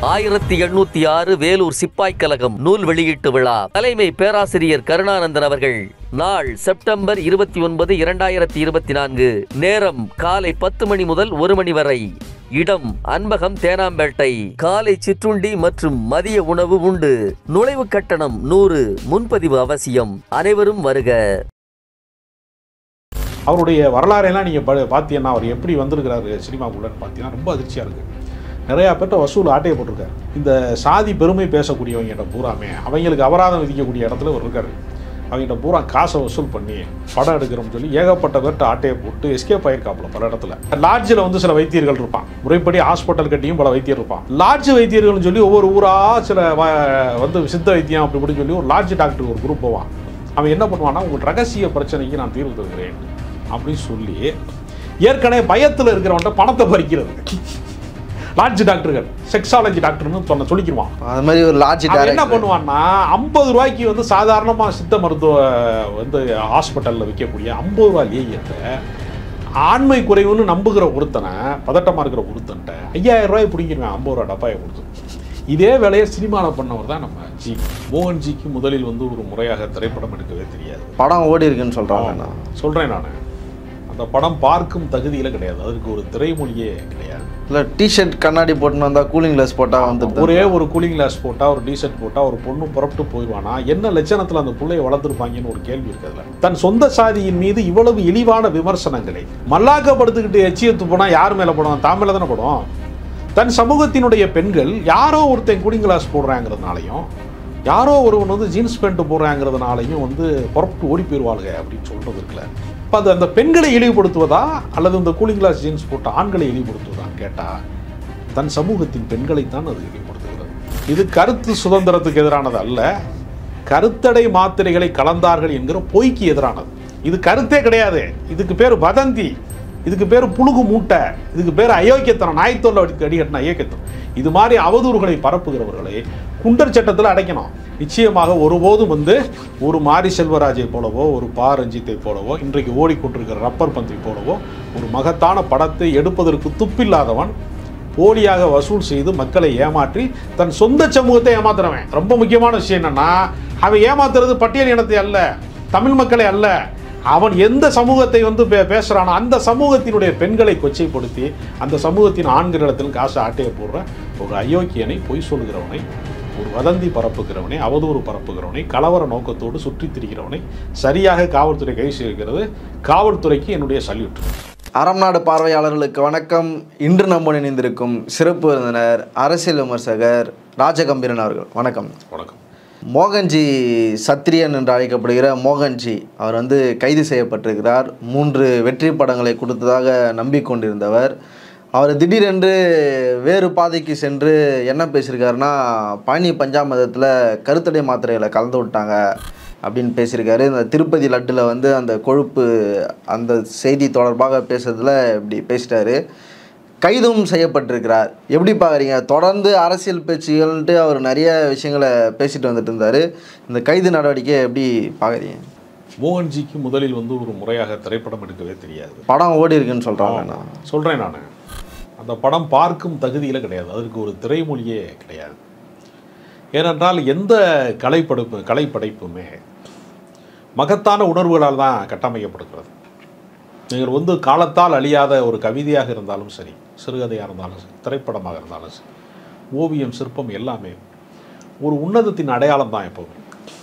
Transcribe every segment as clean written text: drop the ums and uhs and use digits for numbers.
1806 வேலூர் சிப்பாய் கழகம் நூல் வெளியீட்டு விழா. தலைமை பேராசிரியர் கருணானந்தன் அவர்கள். நாள் செப்டம்பர் 29, 2024. நேரம் காலை 10 மணி முதல் 1 மணி வரை. இடம் அன்பகம், தேனாம்பேட்டை. காலை சிற்றுண்டி மற்றும் மதிய உணவு உண்டு. நுழைவு கட்டணம் 100. முன்பதிவு அவசியம். அனைவரும் வருக. அவருடைய வரலாறையெல்லாம் நீங்கள் பார்த்தீங்கன்னா அவர் எப்படி வந்திருக்கிறாரு சினிமாக்குள்ளன்னு பார்த்தீங்கன்னா ரொம்ப அதிர்ச்சியாக இருக்குது. நிறையா பேர்ட்ட வசூல் ஆட்டையை போட்டிருக்காரு. இந்த சாதி பெருமை பேசக்கூடியவங்கிட்ட பூராமே அவங்களுக்கு அபராதம் விதிக்கக்கூடிய இடத்துல ஒரு இருக்காரு. அவங்ககிட்ட பூரா காசை வசூல் பண்ணி படம் எடுக்கிறோம்னு சொல்லி ஏகப்பட்ட பேர்ட்ட ஆட்டையை போட்டு எஸ்கேப் ஆகிருக்காப்புல பல இடத்துல. லாட்ஜில் வந்து சில வைத்தியர்கள் இருப்பான், முறைப்படி ஹாஸ்பிட்டல் கட்டியும் பல வைத்தியர் இருப்பான். லாட்ஜ் வைத்தியர்கள்னு சொல்லி ஒவ்வொரு ஊராக சில வந்து சித்த வைத்தியம் அப்படி இப்படின்னு சொல்லி ஒரு லாட்ஜ் டாக்டர் ஒரு குரூப் போவான். அவன் என்ன பண்ணுவான்னா, உங்கள் ரகசிய பிரச்சனைக்கு நான் தீர்வு தருகிறேன் அப்படின்னு சொல்லி ஏற்கனவே பயத்தில் இருக்கிறவன்ட்ட பணத்தை பறிக்கிறது. லாட்ஜ் டாக்டர்கள் செக்ஸாலஜி டாக்டர்னு சொல்லிக்கிடுவான். அது மாதிரி ஒரு லாட்ஜ் என்ன பண்ணுவான்னா, 50 ரூபாய்க்கு வந்து சாதாரணமாக சித்த மருத்துவ வந்து ஹாஸ்பிட்டலில் விற்கக்கூடிய 50 ரூபா லேயத்தை ஆண்மை குறைவுன்னு நம்புகிற ஒருத்தனை, பதட்டமாக இருக்கிற ஒருத்தன்ட்ட 5000 ரூபாய் பிடிங்கிருவேன் 50 ரூபா டப்பாயை கொடுத்து. இதே வேலையை சினிமாவில் பண்ணவர் தான் நம்ம ஜி. மோகன்ஜிக்கு முதலில் வந்து ஒரு முறையாக திரைப்படம் எடுக்கவே தெரியாது. படம் ஓடி இருக்குன்னு சொல்கிறாங்க. சொல்கிறேன் நான், அந்த படம் பார்க்கும் தகுதியில் கிடையாது. அதுக்கு ஒரு திரைமொழியே கிடையாது. இல்லை டிஷர்ட் கண்ணாடி போட்டுன்னு வந்தால் கூலிங் கிளாஸ் போட்டால் வந்து ஒரே ஒரு கூலிங் கிளாஸ் போட்டால் ஒரு டிஷர்ட் போட்டால் ஒரு பொண்ணு புறப்பட்டு போயிடுவானா? என்ன லட்சணத்தில் அந்த பிள்ளையை வளர்த்துருப்பாங்கன்னு ஒரு கேள்வி இருக்குதுல. தன் சொந்த சாதியின் மீது இவ்வளவு இழிவான விமர்சனங்களை மல்லாக்கப்படுத்திக்கிட்டு எச்சியத்து போனால் யார் மேலே படம்? தான் மேலே தானே படம். தன் சமூகத்தினுடைய பெண்கள் யாரோ ஒருத்தன் கூலிங் கிளாஸ் போடுறாங்கிறதுனாலையும் யாரோ ஒருவன் வந்து ஜீன்ஸ் பேண்ட் போடுறாங்கிறதுனாலையும் வந்து புறப்பட்டு ஓடி போயிடுவாளுங்க அப்படின்னு சொல்கிறது இருக்குல்ல. இப்போ அது அந்த பெண்களை இழிவுபடுத்துவதா அல்லது இந்த கூலிங் கிளாஸ் ஜீன்ஸ் போட்ட ஆண்களை இழிவுபடுத்துவதான்னு கேட்டால் தன் சமூகத்தின் பெண்களைத்தான் அது இழிவுபடுத்துகிறது. இது கருத்து சுதந்திரத்துக்கு எதிரானது அல்ல, கருத்தடை மாத்திரைகளை கலந்தார்கள் என்கிற பொய்க்கு எதிரானது. இது கருத்தே கிடையாது. இதுக்கு பேர் வதந்தி, இதுக்கு பேர் புழுகு மூட்டை, இதுக்கு பேர் அயோக்கியத்தனம், நாய்த்தோல் அடிக்கட்டின அயோக்கியத்தனம். இது மாதிரி அவதூறுகளை பரப்புகிறவர்களை குண்டர் சட்டத்தில் அடைக்கணும். நிச்சயமாக ஒருபோதும் வந்து ஒரு மாரி செல்வராஜை போலவோ ஒரு பா ரஞ்சித்தை போலவோ இன்றைக்கு ஓடிக்கொண்டிருக்கிற ரப்பர் பந்தி போலவோ ஒரு மகத்தான படத்தை எடுப்பதற்கு துப்பில்லாதவன் போலியாக வசூல் செய்து மக்களை ஏமாற்றி தன் சொந்த சமூகத்தை ஏமாத்துறவன். ரொம்ப முக்கியமான விஷயம் என்னன்னா, அவன் ஏமாத்துறது பட்டியல் இனத்தை அல்ல, தமிழ் மக்களை அல்ல. அவன் எந்த சமூகத்தை வந்து பேசுகிறானோ அந்த சமூகத்தினுடைய பெண்களை கொச்சைப்படுத்தி அந்த சமூகத்தின் ஆண்களிடத்தில் காசு ஆட்டையை போடுற ஒரு அயோக்கியனை, பொய் சொல்கிறவனை, ஒரு வதந்தி பரப்புகிறவனை, அவதூறு பரப்புகிறவனை, கலவர நோக்கத்தோடு சுற்றி திரிகிறவனை சரியாக காவல்துறை கைது செய்கிறது. காவல்துறைக்கு என்னுடைய சல்யூட். அறம் நாடு பார்வையாளர்களுக்கு வணக்கம். இன்று நம்முடன் இணைந்திருக்கும் சிறப்பு விருந்தினர் அரசியல் விமர்சகர் ராஜகம்பீரன் அவர்கள். வணக்கம். வணக்கம். மோகன்ஜி சத்திரியன் என்று அழைக்கப்படுகிற மோகன்ஜி அவர் வந்து கைது செய்யப்பட்டிருக்கிறார். 3 வெற்றி படங்களை கொடுத்ததாக நம்பிக்கொண்டிருந்தவர். அவர் திடீரென்று வேறு பாதைக்கு சென்று என்ன பேசியிருக்காருன்னா, பழனி பஞ்சாமிர்தத்தில் கருத்தடை மாத்திரைகளை கலந்து விட்டாங்க அப்படின்னு பேசியிருக்காரு. இந்த திருப்பதி லட்டில் வந்து அந்த கொழுப்பு அந்த செய்தி தொடர்பாக பேசுறதுல இப்படி பேசிட்டாரு. கைதும் செய்யப்பட்டிருக்கிறார். எப்படி பார்க்குறீங்க? தொடர்ந்து அரசியல் பேச்சுகள்ன்ட்டு அவர் நிறைய விஷயங்களை பேசிட்டு வந்துட்டு இருந்தார். இந்த கைது நடவடிக்கை எப்படி பார்க்குறீங்க? மோகன்ஜிக்கு முதலில் வந்து ஒரு முறையாக திரைப்படம் எடுக்கவே தெரியாது. படம் ஓடி இருக்குன்னு சொல்கிறாங்க. சொல்கிறேன் நான், அந்த படம் பார்க்கும் தகுதியில் கிடையாது. அதற்கு ஒரு திரைமொழியே கிடையாது. ஏனென்றால் எந்த கலைப்படைப்புமே மகத்தான உணர்வுகளால் தான் கட்டமைக்கப்படுகிறது. நீங்கள் வந்து காலத்தால் அழியாத ஒரு கவிதையாக இருந்தாலும் சரி, சிறுகதையாக இருந்தாலும் சரி, திரைப்படமாக இருந்தாலும் சரி, ஓவியம், சிற்பம் எல்லாமே ஒரு உன்னதத்தின் அடையாளம் தான். எப்போதும்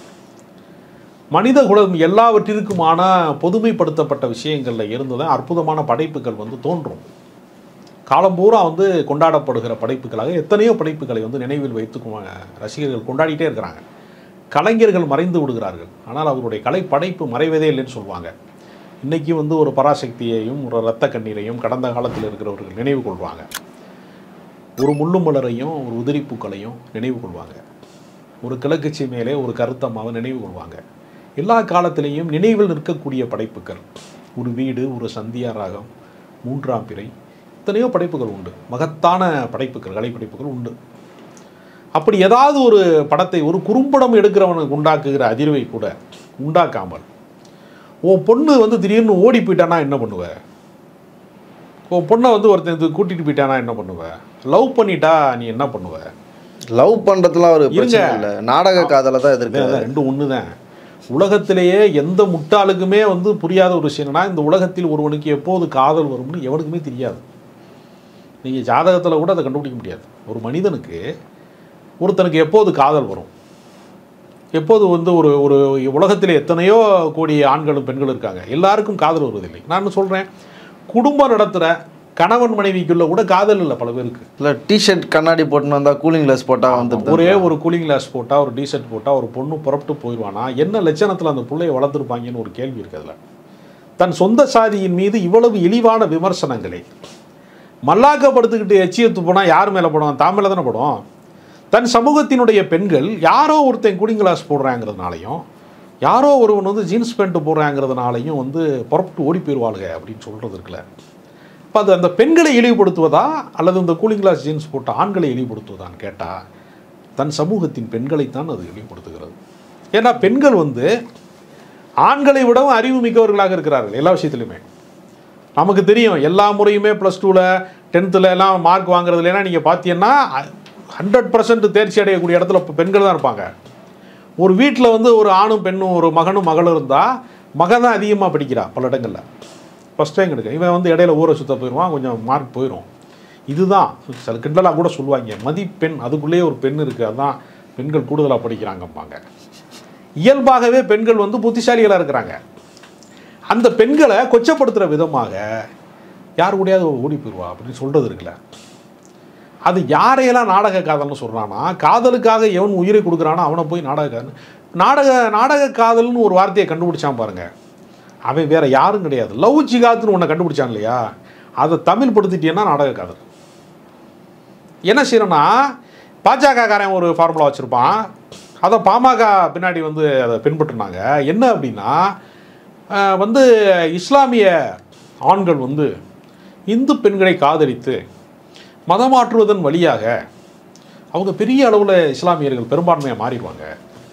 மனித குலம் எல்லாவற்றிற்குமான பொதுமைப்படுத்தப்பட்ட விஷயங்களில் இருந்து தான் அற்புதமான படைப்புகள் வந்து தோன்றும். காலம் பூரா வந்து கொண்டாடப்படுகிற படைப்புகளாக எத்தனையோ படைப்புகளை வந்து நினைவில் வைத்து ரசிகர்கள் கொண்டாடிட்டே இருக்கிறாங்க. கலைஞர்கள் மறைந்து விடுகிறார்கள், ஆனால் அவருடைய கலைப்படைப்பு மறைவதே இல்லைன்னு சொல்லுவாங்க. இன்றைக்கி வந்து ஒரு பராசக்தியையும் ஒரு இரத்த கண்ணீரையும் கடந்த காலத்தில் இருக்கிறவர்கள் நினைவு கொள்வாங்க. ஒரு முள்ளும் மலரையும் ஒரு உதிரிப்பூக்களையும் நினைவு கொள்வாங்க. ஒரு கிழக்குச்சி மேலே ஒரு கருத்தம்மாவை நினைவு கொள்வாங்க. எல்லா காலத்திலேயும் நினைவில் நிற்கக்கூடிய படைப்புகள் ஒரு வீடு, ஒரு சந்தியா ராகம், 3ஆம் பிறை, எத்தனையோ படைப்புகள் உண்டு. மகத்தான படைப்புகள், கலைப்படைப்புகள் உண்டு. அப்படி ஏதாவது ஒரு படத்தை ஒரு குறும்படம் எடுக்கிறவனுக்கு உண்டாக்குகிற அதிர்வை கூட உண்டாக்காமல் உன் பொண்ணு வந்து திடீர்னு ஓடி போயிட்டானா என்ன பண்ணுவ? உன் பொண்ணை வந்து ஒருத்தன் கூட்டிகிட்டு போயிட்டானா என்ன பண்ணுவ? லவ் பண்ணிட்டா நீ என்ன பண்ணுவ? லவ் பண்ணுறதுலாம் ஒரு பிரச்சனை இல்லை, நாடக காதலை தான் எதிர்க்கிறது. ரெண்டும் ஒன்று தான். உலகத்திலேயே எந்த முட்டாளுக்குமே வந்து புரியாத ஒரு விஷயம் என்னன்னா, இந்த உலகத்தில் ஒருவனுக்கு எப்போது காதல் வரும்னு எவனுக்குமே தெரியாது. நீங்கள் ஜாதகத்தில் கூட அதை கண்டுபிடிக்க முடியாது. ஒரு மனிதனுக்கு ஒருத்தனுக்கு எப்போது காதல் வரும், எப்போது வந்து ஒரு ஒரு உலகத்தில் எத்தனையோ கோடி ஆண்களும் பெண்களும் இருக்காங்க, எல்லாருக்கும் காதல் வருவதில்லை. நான் சொல்கிறேன், குடும்பம் நடத்துகிற கணவன் மனைவிக்குள்ள கூட காதல் இல்லை பல பேருக்கு. இல்லை டிஷர்ட் கண்ணாடி போட்டுன்னு வந்தால் கூலிங் கிளாஸ் போட்டால் வந்து ஒரே ஒரு கூலிங் கிளாஸ் போட்டால், ஒரு டிஷர்ட் போட்டால் ஒரு பொண்ணு புறப்பட்டு போயிடுவானா, என்ன லட்சணத்தில் அந்த பிள்ளையை வளர்த்துருப்பாங்கன்னு ஒரு கேள்வி இருக்குதுல்ல. தன் சொந்த சாதியின் மீது இவ்வளவு இழிவான விமர்சனங்களை மல்லாக்கப்படுத்திக்கிட்டு எச்சியத்து போனால் யார் மேலே படும்? தான் மேலே தானே படும். தன் சமூகத்தினுடைய பெண்கள் யாரோ ஒருத்தன் கூலிங் கிளாஸ் போடுறாங்கிறதுனாலையும், யாரோ ஒருவன் வந்து ஜீன்ஸ் பேண்ட்டு போடுறாங்கிறதுனாலையும் வந்து புறப்பட்டு ஓடி போயிடுவாளுங்க அப்படின்னு சொல்கிறது இருக்குல்ல. இப்போ அது அந்த பெண்களை இழிவுபடுத்துவதா அல்லது இந்த கூலிங் கிளாஸ் ஜீன்ஸ் போட்ட ஆண்களை இழிவுபடுத்துவதான்னு கேட்டால் தன் சமூகத்தின் பெண்களைத்தான் அது இழிவுபடுத்துகிறது. ஏன்னா பெண்கள் வந்து ஆண்களை விடவும் அறிவு மிக்கவர்களாக இருக்கிறார்கள் எல்லா விஷயத்துலையுமே. நமக்கு தெரியும், எல்லா முறையுமே +2ல் 10th எல்லாம் மார்க் வாங்குறதுலனா நீங்கள் பார்த்தீங்கன்னா 100% தேர்ச்சி அடையக்கூடிய இடத்துல பெண்கள் தான் இருப்பாங்க. ஒரு வீட்டில் வந்து ஒரு ஆணும் பெண்ணும் ஒரு மகனும் மகளும் இருந்தால் மகன் தான் அதிகமாக படிக்கிறா பல இடங்களில். ஃபஸ்ட் டைம் எடுக்க இவன் வந்து இடையில ஊரை சுற்ற போயிடுவான், கொஞ்சம் மார்க் போயிடும். இதுதான் சில கிண்டலாக கூட சொல்லுவாங்க, மதிப்பெண் அதுக்குள்ளேயே ஒரு பெண் இருக்குது, அதுதான் பெண்கள் கூடுதலாக படிக்கிறாங்கம்பாங்க. இயல்பாகவே பெண்கள் வந்து புத்திசாலிகளாக இருக்கிறாங்க. அந்த பெண்களை கொச்சப்படுத்துகிற விதமாக யார் கூடயாவது ஓடி போயிடுவா அப்படின்னு சொல்கிறது இருக்குல்ல. அது யாரையெல்லாம் நாடக காதல்னு சொல்கிறான்னா, காதலுக்காக எவன் உயிரை கொடுக்குறானோ அவனை போய் நாடக காதல்னு ஒரு வார்த்தையை கண்டுபிடிச்சான் பாருங்க. அவன் வேற யாரும் கிடையாது. லவ் ஜிகாத்னு ஒன்றை கண்டுபிடிச்சான் இல்லையா, அதை தமிழ் படுத்திட்டேன்னா நாடக காதல். என்ன செய்யணும்னா, பாஜகக்காரன் ஒரு ஃபார்முலா வச்சுருப்பான், அதை பாமக பின்னாடி வந்து அதை பின்பற்றினாங்க. என்ன அப்படின்னா வந்து இஸ்லாமிய ஆண்கள் வந்து இந்து பெண்களை காதலித்து மதமாற்றுவதன் வழியாக அவங்க பெரிய அளவில் இஸ்லாமியர்கள் பெரும்பான்மையாக மாறிடுவாங்க.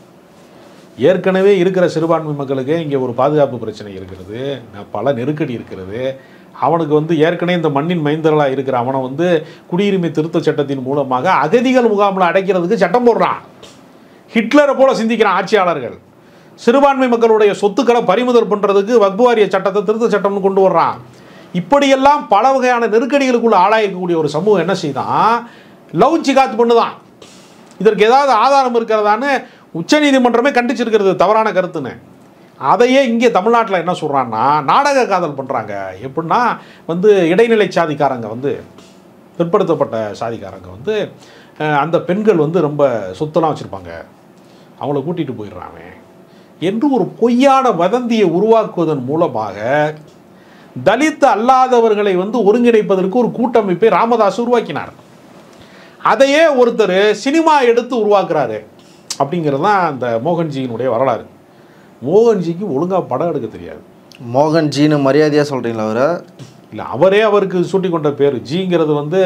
ஏற்கனவே இருக்கிற சிறுபான்மை மக்களுக்கு இங்கே ஒரு பாதுகாப்பு பிரச்சனை இருக்கிறது, பல நெருக்கடி இருக்கிறது. அவனுக்கு வந்து ஏற்கனவே இந்த மண்ணின் மைந்தர்களாக இருக்கிற அவனை வந்து குடியுரிமை திருத்த சட்டத்தின் மூலமாக அகதிகள் முகாமில் அடைக்கிறதுக்கு சட்டம் போடுறான். ஹிட்லரை போல சிந்திக்கிறான் ஆட்சியாளர்கள். சிறுபான்மை மக்களுடைய சொத்துக்களை பறிமுதல் பண்ணுறதுக்கு வக்ஃப் வாரிய சட்டத்தை திருத்த சட்டம்னு கொண்டு வர்றான். இப்படியெல்லாம் பல வகையான நெருக்கடிகளுக்குள்ள ஆளாயக்கூடிய ஒரு சமூகம் என்ன செய்தான், லவ் ஜிகாத் பண்ணுதான். இதற்கு ஏதாவது ஆதாரம் இருக்கிறதான்னு உச்சநீதிமன்றமே கண்டிச்சிருக்கிறது தவறான கருத்துன்னு. அதையே இங்கே தமிழ்நாட்டில் என்ன சொல்கிறான்னா, நாடக காதல் பண்ணுறாங்க. எப்படின்னா வந்து இடைநிலை சாதிக்காரங்க வந்து பிற்படுத்தப்பட்ட சாதிக்காரங்க வந்து அந்த பெண்கள் வந்து ரொம்ப சொத்தெல்லாம் வச்சுருப்பாங்க, அவங்கள கூட்டிகிட்டு போயிடுறாங்க என்று ஒரு பொய்யான வதந்தியை உருவாக்குவதன் மூலமாக தலித் அல்லாதவர்களை வந்து ஒருங்கிணைப்பதற்கு ஒரு கூட்டமைப்பை ராமதாஸ் உருவாக்கினார். அதையே ஒருத்தர் சினிமா எடுத்து உருவாக்குறாரு அப்படிங்கிறது தான் அந்த மோகன்ஜியினுடைய வரலாறு. மோகன்ஜிக்கு ஒழுங்காக படம் எடுக்க தெரியாது. மோகன்ஜின்னு மரியாதையாக சொல்கிறீங்களா அவரை? இல்லை, அவரே அவருக்கு சூட்டி கொண்ட பேர் ஜிங்கிறது வந்து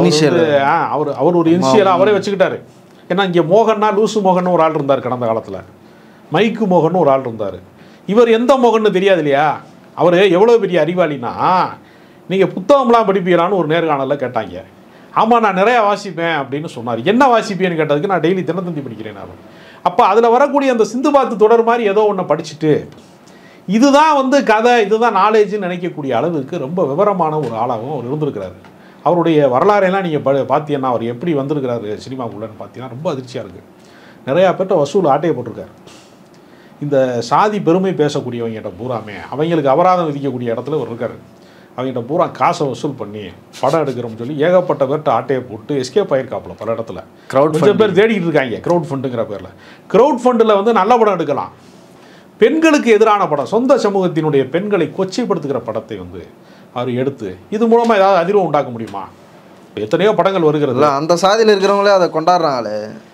அவர் ஒரு இனிஷியலாக அவரே வச்சுக்கிட்டாரு. ஏன்னா இங்கே மோகன்னா லூசு மோகன் ஒரு ஆள் இருந்தார் கடந்த காலத்தில், மைக்கு மோகன் ஒரு ஆள் இருந்தார். இவர் எந்த மோகன்னு தெரியாது இல்லையா. அவர் எவ்வளோ பெரிய அறிவாளினா, நீங்கள் புத்தகம்லாம் படிப்பீங்களான்னு ஒரு நேர்காணலில் கேட்டாங்க. ஆமாம் நான் நிறையா வாசிப்பேன் அப்படின்னு சொன்னார். என்ன வாசிப்பேன்னு கேட்டதுக்கு நான் டெய்லி தினத்தந்தி படிக்கிறேன் நான். அப்போ அதில் வரக்கூடிய அந்த சிந்து பாத்து தொடர் மாதிரி ஏதோ ஒன்று படிச்சுட்டு இதுதான் வந்து கதை, இதுதான் நாலேஜ்னு நினைக்கக்கூடிய அளவுக்கு ரொம்ப விவரமான ஒரு ஆளாகவும் அவர் இருந்திருக்கிறாரு. அவருடைய வரலாறையெல்லாம் நீங்கள் பார்த்தீங்கன்னா அவர் எப்படி வந்திருக்கிறாரு சினிமாக்குள்ளன்னு பார்த்தீங்கன்னா ரொம்ப அதிர்ச்சியாக இருக்குது. நிறையா பேர்ட்ட வசூல் ஆட்டையை போட்டிருக்காரு. இந்த சாதி பெருமை பேசக்கூடியவங்கிட்ட பூராமே அவங்களுக்கு அபராதம் விதிக்கக்கூடிய இடத்துல ஒரு இருக்காரு. அவங்ககிட்ட பூரா காசை வசூல் பண்ணி படம் எடுக்கிறோம்னு சொல்லி ஏகப்பட்ட பேர்ட்ட ஆட்டையை போட்டு எஸ்கேப் ஆகிருக்காப்புல பல இடத்துல. கொஞ்சம் பேர் தேடிக்கிட்டு இருக்காங்க க்ரௌட் ஃபண்டுங்கிற பேரில். க்ரௌட் ஃபண்டில் வந்து நல்ல படம் எடுக்கலாம், பெண்களுக்கு எதிரான படம், சொந்த சமூகத்தினுடைய பெண்களை கொச்சைப்படுத்துகிற படத்தை வந்து அவர் எடுத்து இது மூலமாக ஏதாவது அதிர்வு உண்டாக்க முடியுமா? எத்தனையோ படங்கள் வருகிறது. அந்த சாதியில் இருக்கிறவங்களே அதை கொண்டாடுறாங்களே.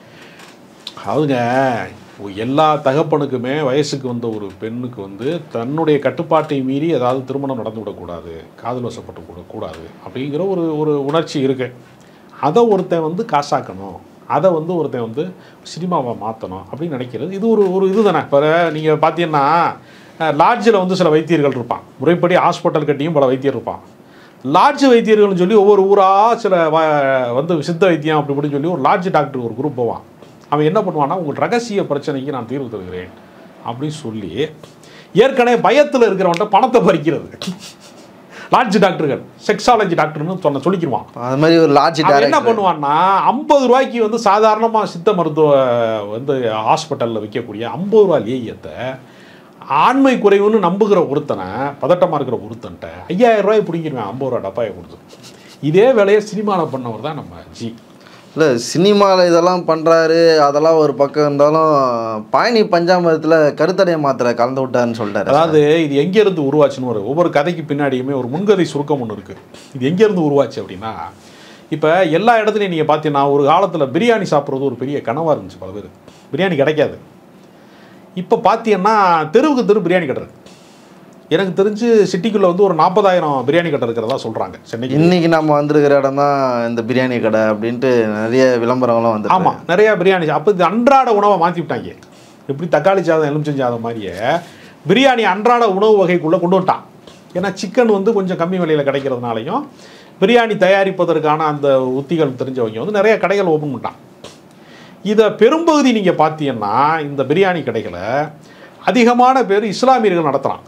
அவங்க எல்லா தகப்பனுக்குமே வயசுக்கு வந்த ஒரு பெண்ணுக்கு வந்து தன்னுடைய கட்டுப்பாட்டை மீறி ஏதாவது திருமணம் நடந்து விடக்கூடாது, காதல் வசப்பட்டு கூடாது அப்படிங்கிற ஒரு உணர்ச்சி இருக்கு. அதை ஒருத்தன் வந்து காசாக்கணும், அதை வந்து ஒருத்தன் வந்து சினிமாவை மாற்றணும் அப்படின்னு நினைக்கிறது இது ஒரு இது தானே. இப்போ நீங்கள் பார்த்தீங்கன்னா லாட்ஜில் வந்து சில வைத்தியர்கள் இருப்பான், முறைப்படி ஹாஸ்பிட்டல் கட்டியும் பல வைத்தியர் இருப்பான். லாட்ஜ் வைத்தியர்கள்னு சொல்லி ஒவ்வொரு ஊராக சில வந்து சித்த வைத்தியம் அப்படி இப்படின்னு சொல்லி ஒரு லாட்ஜ் டாக்டர் ஒரு குரூப் போவான். அவன் என்ன பண்ணுவான்னா, உங்கள் ரகசிய பிரச்சனைக்கு நான் தீர்வு தருகிறேன் அப்படின்னு சொல்லி ஏற்கனவே பயத்தில் இருக்கிறவன்ட்ட பணத்தை பறிக்கிறது. லாட்ஜ் டாக்டர்கள் செக்ஸாலஜி டாக்டர்னு சொல்லிக்கிடுவான். அது மாதிரி ஒரு லாட்ஜ் என்ன பண்ணுவான்னா, 50 ரூபாய்க்கு வந்து சாதாரணமாக சித்த மருத்துவ வந்து ஹாஸ்பிட்டலில் விற்கக்கூடிய 50 ரூபா லேயத்தை ஆண்மை குறைவுன்னு நம்புகிற ஒருத்தனை, பதட்டமாக இருக்கிற ஒருத்தன்ட்ட 5000 ரூபாய் பிடிங்கிடுவேன் 50 ரூபா டப்பாயை கொடுத்து. இதே வேலையை சினிமாவில் பண்ணவர் தான் நம்ம ஜி. இல்லை, சினிமாவில் இதெல்லாம் பண்ணுறாரு, அதெல்லாம் ஒரு பக்கம் இருந்தாலும் பழனி பஞ்சாமிரத்தில் கருத்தடை மாத்திரை கலந்து விட்டாருன்னு சொல்லிட்டாரு. அதாவது இது எங்கேருந்து உருவாச்சுன்னு ஒவ்வொரு கதைக்கு பின்னாடியுமே ஒரு முன்கதை சுருக்கம் ஒன்று இருக்குது. இது எங்கேருந்து உருவாச்சு அப்படின்னா, இப்போ எல்லா இடத்துலையும் நீங்கள் பார்த்தீங்கன்னா ஒரு காலத்தில் பிரியாணி சாப்பிட்றது ஒரு பெரிய கனவாக இருந்துச்சு. பல பேர் பிரியாணி கிடைக்காது. இப்போ பார்த்தீங்கன்னா தெருவுக்கு தெரு பிரியாணி கடை இருக்குது. எனக்கு தெரிஞ்சு சிட்டிக்குள்ளே வந்து ஒரு 40,000 பிரியாணி கடை இருக்கிறதா சொல்கிறாங்க சென்னைக்கு. இன்றைக்கி நம்ம வந்திருக்கிற இடம் தான் இந்த பிரியாணி கடை அப்படின்ட்டு நிறைய விளம்பரங்களும் வந்து. ஆமாம், நிறையா பிரியாணி. அப்போ இது அன்றாட உணவை மாற்றி விட்டாங்க. எப்படி தக்காளி சாதம் எலுமிச்சம் சாதம் மாதிரியே பிரியாணி அன்றாட உணவு வகைக்குள்ளே கொண்டு வந்துட்டான். ஏன்னா சிக்கன் வந்து கொஞ்சம் கம்மி விலையில் கிடைக்கிறதுனாலையும் பிரியாணி தயாரிப்பதற்கான அந்த உத்திகள் தெரிஞ்சவங்க வந்து நிறைய கடைகள் ஓப்பன் பண்ணிட்டான். இதை பெரும்பகுதி நீங்கள் பார்த்தீங்கன்னா இந்த பிரியாணி கடைகளை அதிகமான பேர் இஸ்லாமியர்கள் நடத்துகிறாங்க.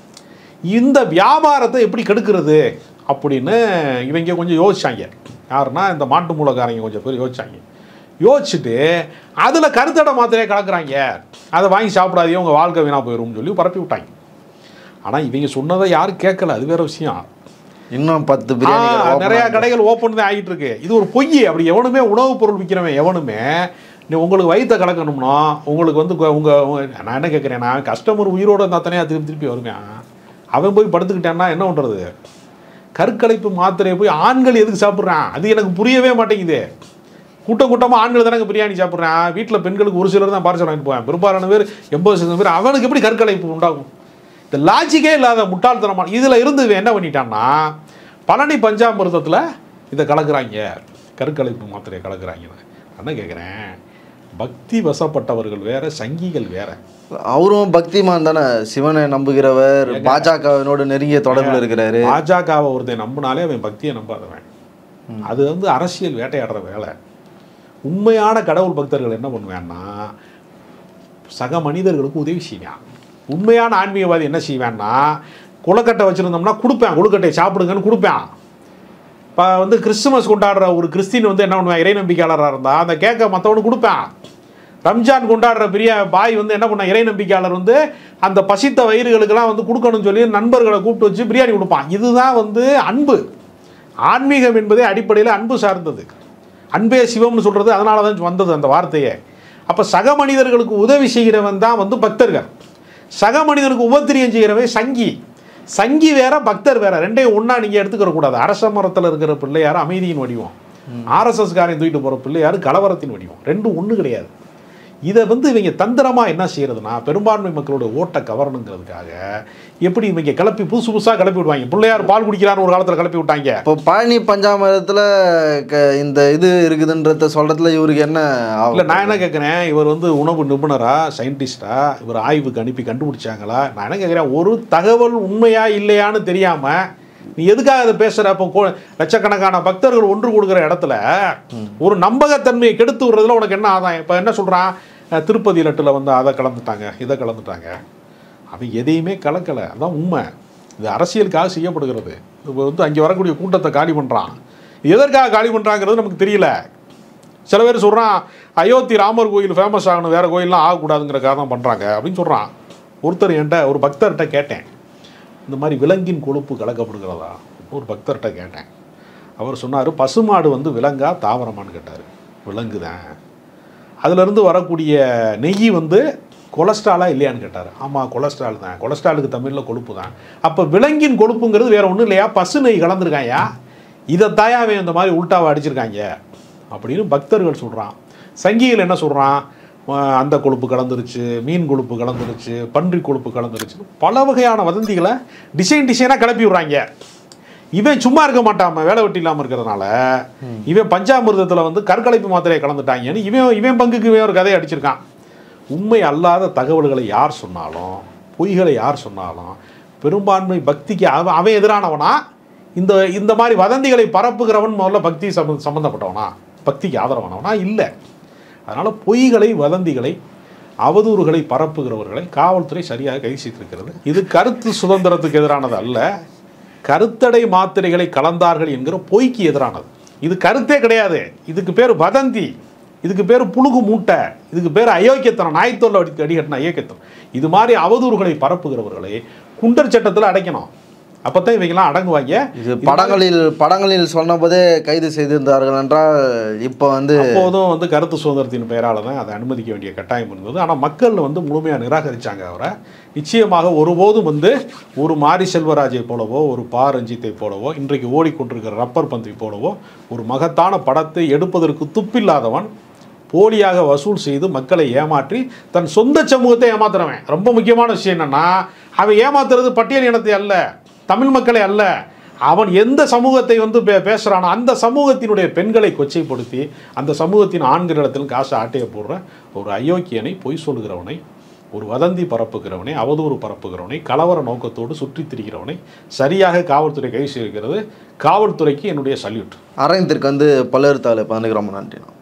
இந்த வியாபாரத்தை எப்படி கெடுக்கிறது அப்படின்னு இவங்க கொஞ்சம் யோசிச்சாங்க. யாருன்னா இந்த மாட்டு மூலக்காரங்க கொஞ்சம் பேர் யோசிச்சாங்க. யோசிச்சுட்டு அதில் கருத்தடை மாத்திரையை கலக்குறாங்க, அதை வாங்கி சாப்பிடாதே உங்கள் வாழ்க்கை வீணாக போயிடும்னு சொல்லி பரப்பி விட்டாங்க. ஆனால் இவங்க சொன்னதை யாரும் கேட்கல, அது வேறு விஷயம். இன்னும் 10 பிரியாணி நிறையா கடைகள் ஓப்பன் தான் ஆகிட்டு இருக்கு. இது ஒரு பொய். அப்படி எவனுமே உணவுப் பொருள் விற்கிறவன் எவனுமே உங்களுக்கு வயிற்றை கலக்கணும்னா உங்களுக்கு வந்து நான் என்ன கேட்குறேன், நான் கஸ்டமர் உயிரோடு இருந்தால் தானே திருப்பி வருவேன். அவன் போய் படுத்துக்கிட்டான்னா என்ன பண்ணுறது? கருக்கலைப்பு மாத்திரையை போய் ஆண்கள் எதுக்கு சாப்பிட்றான்? அது எனக்கு புரியவே மாட்டேங்குது. கூட்டமாக ஆண்கள் தானே பிரியாணி சாப்பிட்றான். வீட்டில் பெண்களுக்கு ஒரு சிலர் தான் பார்சல் வாங்கிட்டு போவேன். பெரும்பாலான பேர் 80% பேர் அவனுக்கு எப்படி கருக்கலைப்பு உண்டாகும்? இந்த லாஜிக்கே இல்லாத முட்டாள்தனமான இதில் இருந்து என்ன பண்ணிட்டான்னா, பழனி பஞ்சாமிர்தத்தில் இதை கலக்குறாங்க, கருக்கலைப்பு மாத்திரையை கலக்குறாங்க. என்ன கேட்குறேன், பக்தி வசப்பட்டவர்கள் வேற, சங்கிகள் வேற. அவரும் பக்திமான் தானே, சிவனை நம்புகிறவர், பாஜகவினோடு நெருங்கிய தொடர்பில் இருக்கிறாரு. பாஜகவை ஒருத்தன் நம்பினாலே அவன் பக்தியை நம்பாதவன். அது வந்து அரசியல் வேட்டையாடுற வேலை. உண்மையான கடவுள் பக்தர்கள் என்ன பண்ணுவேன்னா, சக மனிதர்களுக்கு உதவி செய்வான். உண்மையான ஆன்மீகவாதி என்ன செய்வான்னா, குளக்கட்டை வச்சுருந்தோம்னா கொடுப்பேன், கொழுக்கட்டையை சாப்பிடுங்கன்னு கொடுப்பேன். இப்போ வந்து கிறிஸ்துமஸ் கொண்டாடுற ஒரு கிறிஸ்டின் வந்து என்ன பண்ணுவேன், இறை நம்பிக்கையாளராக இருந்தால் அந்த கேட்க மற்றவனுக்கு கொடுப்பேன். ரம்ஜான் கொண்டாடுற பெரிய பாய் வந்து என்ன பண்ண, இறை நம்பிக்கையாளர் வந்து அந்த பசித்த வயிறுகளுக்கெல்லாம் வந்து கொடுக்கணும்னு சொல்லி நண்பர்களை கூப்பிட்டு வச்சு பிரியாணி கொடுப்பான். இதுதான் வந்து அன்பு. ஆன்மீகம் என்பதே அடிப்படையில் அன்பு சார்ந்தது. அன்பே சிவம்னு சொல்கிறது அதனால தான் வந்தது அந்த வார்த்தையே. அப்போ சக மனிதர்களுக்கு உதவி செய்கிறவன் தான் வந்து பக்தர்கள். சக மனிதனுக்கு உபத்திரியம் செய்கிறவன் சங்கி. சங்கி வேற, பக்தர் வேற. ரெண்டையும் ஒன்றா நீங்கள் எடுத்துக்கிற கூடாது. அரச மரத்தில் இருக்கிற பிள்ளையார் அமைதியின் வடிவம், ஆர்எஸ்எஸ் காரையும் தூக்கிட்டு போகிற பிள்ளையார் கலவரத்தின் வடிவம். ரெண்டும் ஒன்று கிடையாது. இதை வந்து இவங்க தந்திரமாக என்ன செய்யறதுன்னா, பெரும்பான்மை மக்களோட ஓட்டை கவரணுங்கிறதுக்காக எப்படி இவங்க கிளப்பி புதுசாக கிளப்பி விடுவாங்க. பிள்ளையார் பால் குடிக்கிறான்னு ஒரு காலத்தில் கிளப்பி விட்டாங்க. இப்போ பழனி பஞ்சாமிரத்தில் இந்த இது இருக்குதுன்றத சொல்கிறதுல இவருக்கு என்ன? இல்லை, நான் என்ன கேட்குறேன், இவர் வந்து உணவு நிபுணரா, சயின்டிஸ்டா, இவர் ஆய்வுக்கு அனுப்பி கண்டுபிடிச்சாங்களா? நான் என்ன கேட்குறேன், ஒரு தகவல் உண்மையா இல்லையான்னு தெரியாமல் நீ எதுக்காக அதை பேசுகிற? அப்போ லட்சக்கணக்கான பக்தர்கள் ஒன்று கொடுக்குற இடத்துல ஒரு நம்பகத்தன்மையை கெடுத்து விடுறதுல உனக்கு என்ன ஆதாயம்? இப்போ என்ன சொல்கிறான், திருப்பதி லட்டில் வந்து அதை கலந்துட்டாங்க, இதை கலந்துட்டாங்க. அவன் எதையுமே கலக்கலை. அதான் உண்மை. இது அரசியலுக்காக செய்யப்படுகிறது. இப்போ வந்து அங்கே வரக்கூடிய கூட்டத்தை காலி பண்ணுறான். எதற்காக காலி பண்ணுறாங்கிறது நமக்கு தெரியல. சில பேர் சொல்கிறான், அயோத்தி ராமர் கோயில் ஃபேமஸ் ஆகணும், வேறு கோயிலெலாம் ஆகக்கூடாதுங்கிறக்காக தான் பண்ணுறாங்க அப்படின்னு சொல்கிறான். ஒருத்தர் என்கிட்ட, ஒரு பக்தர்கிட்ட கேட்டேன், இந்த மாதிரி விலங்கின் கொழுப்பு கலக்கப்படுகிறதா? ஒரு பக்தர்கிட்ட கேட்டேன். அவர் சொன்னார், பசுமாடு வந்து விலங்கா தாவரமானு கேட்டார். விலங்கு தான். அதிலிருந்து வரக்கூடிய நெய் வந்து கொலஸ்ட்ராலாக இல்லையான்னு கேட்டார். ஆமாம், கொலஸ்ட்ரால் தான். கொலஸ்ட்ராலுக்கு தமிழில் கொழுப்பு தான். அப்போ விலங்கின் கொழுப்புங்கிறது வேறு ஒன்றும் இல்லையா, பசு நெய் கலந்துருக்காயா? இதை தாயாவே இந்த மாதிரி உள்டாவை அடிச்சிருக்காங்க அப்படின்னு பக்தர்கள் சொல்கிறான். சங்கிகள் என்ன சொல்கிறான், அந்த கொழுப்பு கலந்துருச்சு, மீன் கொழுப்பு கலந்துருச்சு, பன்றி கொழுப்பு கலந்துருச்சு, பல வகையான வதந்திகளை டிசைனாக கிளப்பி விட்றாங்க. இவன் சும்மா இருக்க மாட்டாம, வேலை வெட்டி இல்லாமல் இருக்கிறதுனால இவன் பஞ்சாமிர்தத்தில் வந்து கற்கலைப்பு மாத்திரையை கலந்துட்டாங்கன்னு இவன் பங்குக்கு இவன் ஒரு கதையை அடிச்சிருக்கான். உண்மை அல்லாத தகவல்களை யார் சொன்னாலும், பொய்களை யார் சொன்னாலும், பெரும்பான்மை பக்திக்கு அவன் எதிரானவனா இந்த மாதிரி வதந்திகளை பரப்புகிறவன் முதல்ல பக்தி சம்பந்தப்பட்டவனா, பக்திக்கு ஆதரவானவனா இல்லை. அதனால் பொய்களை, வதந்திகளை, அவதூறுகளை பரப்புகிறவர்களை காவல்துறை சரியாக கைது செய்திருக்கிறது. இது கருத்து சுதந்திரத்துக்கு எதிரானது அல்ல, கருத்தடை மாத்திரைகளை கலந்தார்கள் என்கிற பொய்க்கு எதிரானது. இது கருத்தே கிடையாது, இதுக்கு பேர் வதந்தி, இதுக்கு பேர் புழுகு மூட்டை, இதுக்கு பேர் அயோக்கியத்தனம், நாய்த்தோல் அடிக்கட்டின அயோக்கியத்தனம். இது மாதிரி அவதூறுகளை பரப்புகிறவர்களை குண்டர் சட்டத்தில் அடைக்கணும். அப்போதான் இவங்கெல்லாம் அடங்குவாங்க. இது படங்களில் சொன்னபோதே கைது செய்திருந்தார்கள் என்றால் இப்போ அப்போதும் கருத்து சுதந்திரத்தின் பெயரால் தான் அதை அனுமதிக்க வேண்டிய கட்டாயம் இருந்தது. ஆனால் மக்கள் முழுமையாக நிராகரித்தாங்க அவரை. நிச்சயமாக ஒருபோதும் ஒரு மாரி செல்வராஜை போலவோ, ஒரு பா ரஞ்சித்தை போலவோ, இன்றைக்கு ஓடிக்கொண்டிருக்கிற ரப்பர் பந்தை போலவோ ஒரு மகத்தான படத்தை எடுப்பதற்கு துப்பில்லாதவன், போலியாக வசூல் செய்து மக்களை ஏமாற்றி தன் சொந்த சமூகத்தை ஏமாத்துறவன். ரொம்ப முக்கியமான விஷயம் என்னன்னா, அவன் ஏமாத்துறது பட்டியல் இனத்தை அல்ல, தமிழ் மக்களை அல்ல, அவன் எந்த சமூகத்தை பேசுகிறானோ அந்த சமூகத்தினுடைய பெண்களை கொச்சைப்படுத்தி அந்த சமூகத்தின் ஆண்களிடத்திலும் காசு ஆட்டையை போடுற ஒரு அயோக்கியனை, பொய் சொல்கிறவனை, ஒரு வதந்தி பரப்புகிறவனை, அவதூறு பரப்புகிறவனை, கலவர நோக்கத்தோடு சுற்றி திரிகிறவனை சரியாக காவல்துறை கைது செய்கிறது. காவல்துறைக்கு என்னுடைய சல்யூட். அரங்கத்திற்கு பல்லெருத்தாளர் 11 நன்றி.